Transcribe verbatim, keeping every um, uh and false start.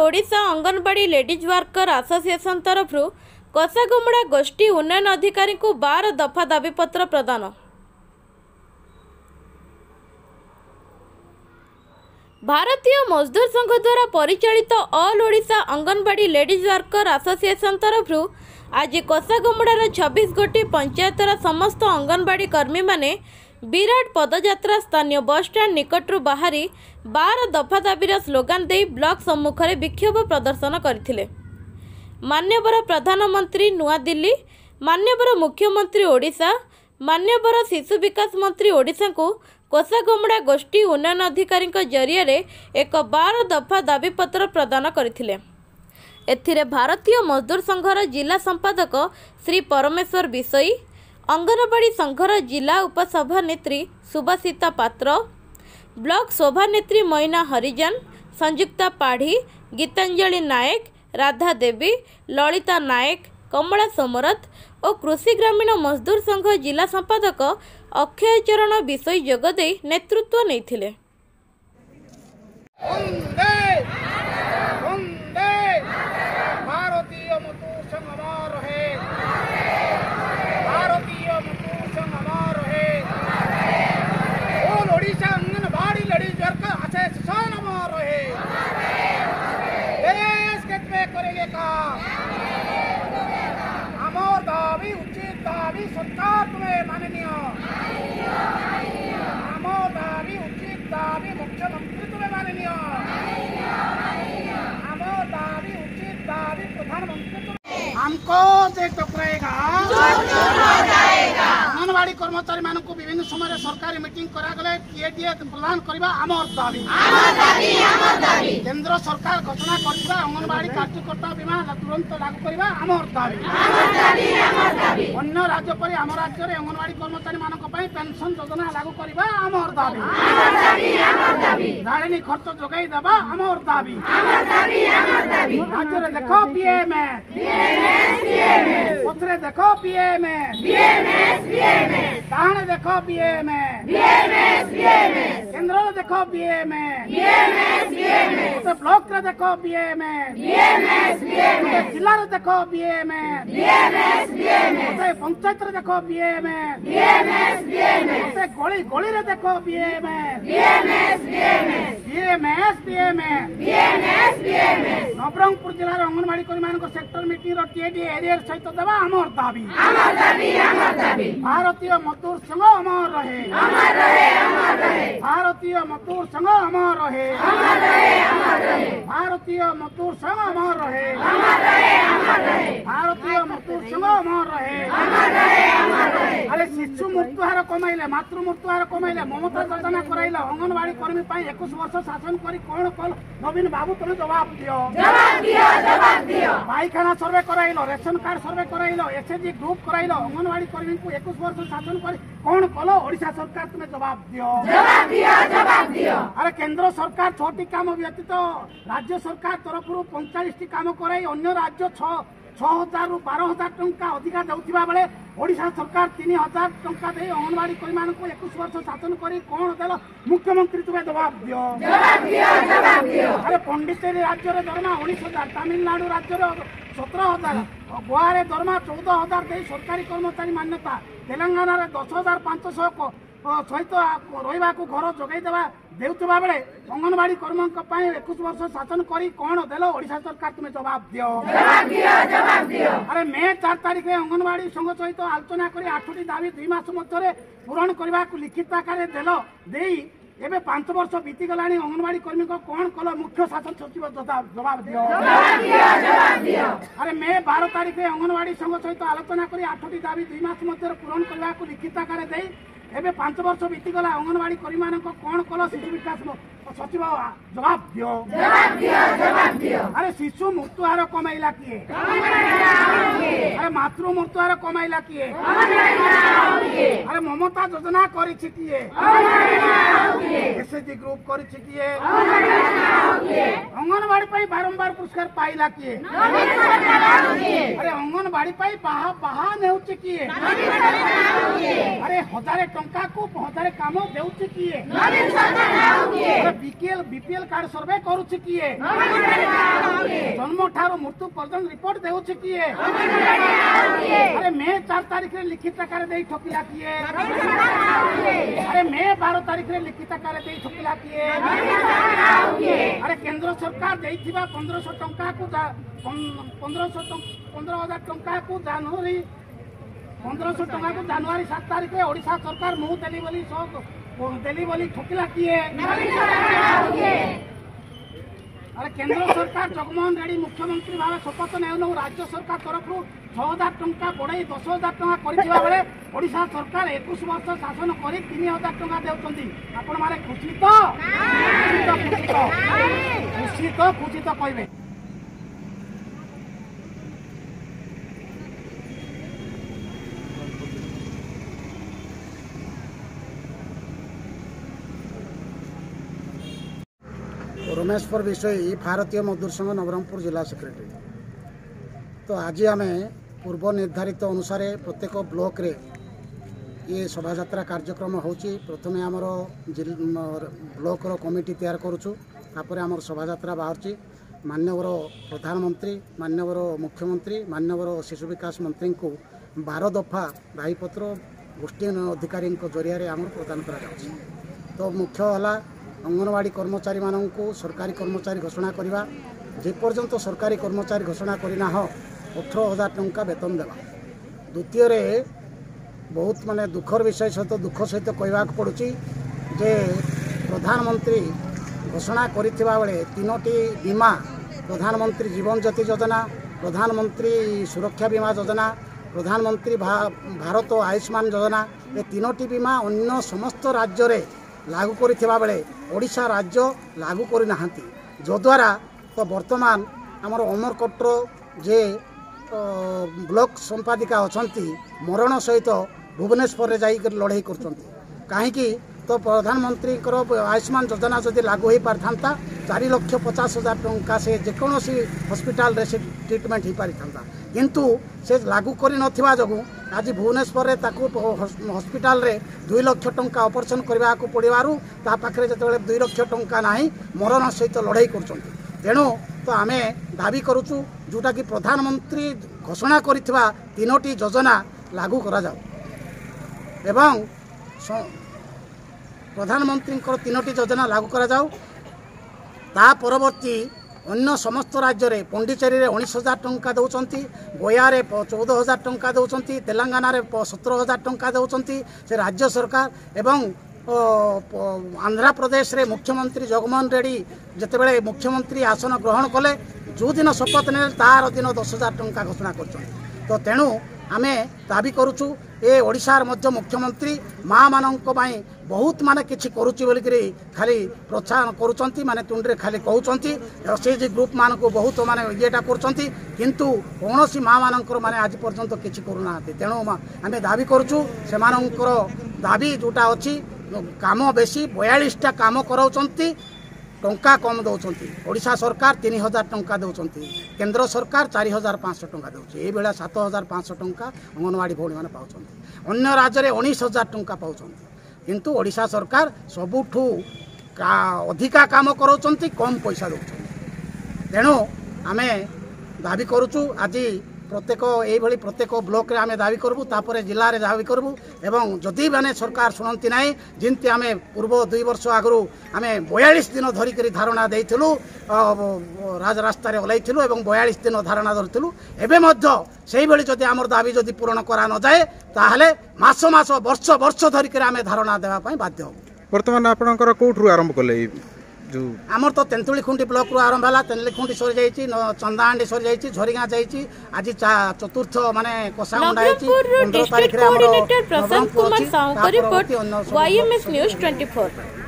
Odisha anganwadi ladies worker association तरफ कोसागुमड़ा गोष्ठी उन्नयन अधिकारी को बार दफा दाबीपत्र प्रदान। भारतीय मजदूर संघ द्वारा परिचालित all Odisha anganwadi ladies worker association तरफ आज कोसागुमड़ार छब्बीस गोटी पंचायतर समस्त अंगनवाड़ी कर्मी माने विराट पदयात्रा स्थानीय बस स्टैंड निकटरू बाहरी बार दफा दाबीर स्लोगान दे ब्लॉक सम्मुख में विक्षोभ प्रदर्शन करथिले। मान्यवर प्रधानमंत्री नुआ दिल्ली, मान्यवर मुख्यमंत्री ओडिशा, मान्यवर शिशु विकास मंत्री ओडिशा को कोसागुमड़ा गोष्ठी उन्नयन अधिकारी जरिया एक बार दफा दाबीपत्र प्रदान करथिले। एथिरे भारतीय मजदूर संघर जिला संपादक श्री परमेश्वर बिसई, अंगनवाड़ी संघर जिला उपसभानेत्री सुभाषिता पात्र, ब्लॉक सभानेत्री मैना हरिजन, संयुक्ता पाढ़ी, गीतांजलि नायक, राधा देवी, ललिता नायक, कमला सोमरथ और कृषि ग्रामीण मजदूर संघ जिला संपादक अक्षय चरण बिसई जोगदे नेतृत्व नेइथिले। सरकार तुम्हें माननीय आमो दाबी उचित दाबी मुख्यमंत्री तुम्हें माननीय आमो दाबी उचित दाबी प्रधानमंत्री तुम्हें हमको जे टकराएगा अंगनवाड़ी कर्मचारी मान को विभिन्न समय सरकारी मीटिंग करागले टीए प्रदान करबा आमर दाबी केंद्र सरकार घोषणा करथिबा अंगनवाड़ी कार्यकर्ता बीमा तुरंत लागू करबा आमर दाबी अन्य राज्य पर आम राज्य में अंगनवाड़ी कर्मचारी मान पेंशन योजना लागू करबा आमर दाबी गाड़ी खर्च जोगाई देबा आमर दाबी राज्य देखो पीएमएस पथरे देखो पीएमएस ताणे देखो पीएमएस केंद्र देखो पीएमएस ब्लॉक रे देखो पीएमएस जिला रे देखो पीएमएस पंचायत रे देखो पीएमएस गली गली रे देखो पीएमएस नवरंगपुर जिला अंगनवाड़ी कर्मी मान सेक्टर मीटिंग टीएडी एरिया सहित देवा आमर दाबी भारतीय मजदूर संघ अमर रहे भारतीय मजदूर संघ अमर रहे भारतीय मजदूर संघ अमर रहे भारतीय मजदूर संघ अमर रहे अरे शिशु मृत्यु हार कमाइले मातृ मृत्यु हार कमाइले ममता योजना कराइले अंगनवाड़ी कर्मी इक्कीस वर्ष शासन करी कौन कल नवीन बाबू तुम्हें जवाब दियो पाइखाना सर्वे कराइल रेशन कार्ड सर्वे कराइल एसएचजी ग्रुप कराइल अंगनवाड़ी कर्मी को इक्कीस वर्ष शासन करी कौन कल ओडिशा सरकार तुम्हें जवाब दियो अरे केंद्र सरकार छोटी काम व्यतीत राज्य सरकार तरफ पैंतालीस टी काम कराई अन्य राज्य छह हजार रु बारह हजार टंका अधिका देउथिबा बेले ओडिशा सरकार तीन हजार टंका दे अंगनवाड़ी कर्मी मान को इक्कीस वर्ष शासन करी कौन देल मुख्यमंत्री तुम्हें जवाब दियो अरे पंडिचेरी राज्य रे दरमा उन्नीस हजार तमिलनाडु राज्य रे सत्रह हजार गोवा रे दरमा चौदह हजार दे सरकारी कर्मचारी मान्यता तेलंगाना रे दस हजार पांच सौ सहित रहा घर जोगाई देवा देउथबा बेले अंगनवाड़ी कर्मी इक्कीस वर्ष शासन करी कौन देल ओडिशा सरकार तुम्हें जवाब दियो अरे मे चार तारीख में अंगनवाड़ी संघ सहित आलोचना करी आठटी दाबी दुई मास मध्य पूरण करने को लिखित आकार देल दे एबे पांच वर्ष बीती गला अंगनवाड़ी कर्मी को कौन कल मुख्य शासन सचिव जवाब दियो अरे मे बारह तारीख में अंगनवाड़ी संघ सहित आलोचना करी आठटी दाबी दुई मास मध्य पूरण करने को लिखित आकार दे एबे पांच वर्ष बीती गला अंगनवाड़ी कर्मी मान कौन कल शिशु विकास सचिव जवाब दियो अरे शिशु मृत्यु हार कमाइला किए अरे मातृ मृत्युहार कमाइला किए अरे ममता योजना करिछि किए एसएचजी ग्रुप करिछि किए अंगनवाड़ी पाई बारंबार पुरस्कार पाइला किए अरे अंगनवाड़ी पाई बाहा बाहा नेउछि किए अरे हजारे टंका को हजारे काम देउछि किए अरे बीपीएल बीपीएल कार्ड सर्वे करूछि किए जन्म ठारो मृत्यु पर्यंत रिपोर्ट देउछि किए अरे मे चार तारीख रे लिखित आकार दे ठकिला किए अरे मे बारह तारीख रे लिखित आकार दे ठकिला किए अरे केंद्र सरकार देइथिबा पंद्रह सौ टंका को पंद्रह सौ पंद्रह हजार टंका को जनवरी पंद्रह सौ टंका को जनवरी सात तारीख रे ओडिशा सरकार मुह देली बोली सब देली बोली ठकिला किए अरे केंद्र सरकार जगनमोहन रेड्डी मुख्यमंत्री भाव शपथ नेउनु राज्य सरकार तरफ छह हजार टंका बढ़ाई दस हजार टंका करिथिबा बेले ओडिशा सरकार इक्कीस वर्ष शासन करी तीन हजार टंका देउछंती आपण माने खुशी तो खुशी तो खुशी तो खुशी तो कहबे रमेश्वर विषय भारतीय मजदूर संघ नवरंगपुर जिला सेक्रेटरी। तो आज आम पूर्व निर्धारित अनुसार प्रत्येक ब्लॉक रे ये शोभा यात्रा कार्यक्रम होची। प्रथमे आमर ब्लॉक रो कमिटी तैयार करूछु तापर आमर शोभा यात्रा बाहरची। माननीय प्रधानमंत्री माननीय मुख्यमंत्री माननीय शिशु विकास मंत्री को बारह दफा दायीपत्र गोष्ठी अधिकारी जरिया आमर प्रदान करा जाउछि। तो मुख्य है अंगनवाड़ी कर्मचारी मानू सरकारी कर्मचारी घोषणा करवा जेपर्यंत सरकारी कर्मचारी घोषणा करना हो अठर हजार टंका बेतन देवा। द्वितीय बहुत माने दुखर विषय सहित दुख सहित कहवाक पड़ुची जे प्रधानमंत्री घोषणा करिथिबा बेले तीनोटी बीमा प्रधानमंत्री जीवन ज्योति योजना प्रधानमंत्री सुरक्षा बीमा योजना प्रधानमंत्री भा, भारत आयुष्मान योजना ये तीनोटी बीमा अन्य समस्त राज्य रे लागू करिथिबा बेले ओडिशा राज्य लागू करि नाहंती जद्वारा तो वर्तमान आमर अमरकोटर जे ब्लॉक संपादिका अछंती मरण सहित भुवनेश्वर रे जाई लड़ाई करछंती काहेकि तो प्रधानमंत्री आयुष्मान योजना जदि लागू हो पारथा चार लक्ष पचास हजार टंका से जेकोसी हॉस्पिटल रे से ट्रीटमेंट हो पारि था किंतु से लागू करि नथिबा जगु आज भुवनेश्वर रे ताकू हॉस्पिटल रे दुई लक्ष टंका ऑपरेशन करबा को पड़िबारु ता पाखरे जतबेले दुई लक्ष टंका नाही मरण सहित लड़ाई करछंती। तेणु तो आमे दाबी करूछु जोटा कि प्रधानमंत्री घोषणा करिथिबा तीनोटी योजना लागू करा जाऊ एवं प्रधानमंत्री तीनोटी योजना लागू करा जाऊ। ता परवर्ती अन्य समस्त राज्य रे पंडिचेरी रे उन्नीस हजार टंका दौरान गोया रे चौदह हजार टंका दौरान तेलंगाना रे सत्रह हजार टंका दौरान से राज्य सरकार एवं आंध्र प्रदेश रे मुख्यमंत्री जगनमोहन रेड्डी जितेबाला मुख्यमंत्री आसन ग्रहण कले जो दिन शपथ ने तार दिन दस हजार टंका घोषणा कर। तो तेणु आमे दाबी करूछु ए ओडिशार मध्य मुख्यमंत्री माँ मानक बहुत माने किछि करूची बोलिकरी खाली प्रोत्साहन करूचंती माने तुंडरे खाली कहउचंती एसएचजी ग्रुप मान को बहुत माने येटा करचंती किंतु कोनोसी माँ मानकर माने आज पर्यंत किछि करूना। तेणु आमे दाबी करूछु से मानकर दाबी जोटा अछि काम बेसी बयालीस टा काम कराउचंती टंका कम दौरान ओडिशा सरकार तीन हजार टंका दौरान केंद्र सरकार चार हजार पाँच सौ टंका दौर ये बेला सात हजार पाँच सौ टंका अंगनवाड़ी भौणी मैंने पाँच अन्य राज्य में उन्नीस हजार टंका पाँच किंतु ओडिशा सरकार सबुठू का अधिका काम कराउचंती कम पैसा दौरान। तेणु आमे दाबी करूचु आज प्रत्येक ये प्रत्येक ब्लॉक रे आमे दाबी करबू तापर जिले में दाबी करबू एवं जदि माने सरकार शुणती ना जिनती आमे पूर्व दुई वर्ष आगु आमे बयालीस दिन धरिक धारणा देइथिलु राज रास्ता ओल्लैथिलु एवं बयालीस दिन धारणा धरिथिलु एबे मध्य सेही बेले जदि आमर दाबी जदि पूरण करा न जाए ताहले मास मास वर्ष वर्ष धरिक आमे धारणा देबा पई बाध्य हो। वर्तमान आपनकर कोठरु आरंभ कले आमर तो तेंतुली खुंटी ब्लॉक रु आरंभ है तेंतुली खुंटी सरी जाइए चंदाहांडी सरी जाइए झरीगाँ जाइए आज चतुर्थ माने कोसामुंडा नवरंगपुर डिस्ट्रिक्ट कोऑर्डिनेटर प्रशांत कुमार साहू का रिपोर्ट वाईएमएस न्यूज़ चौबीस।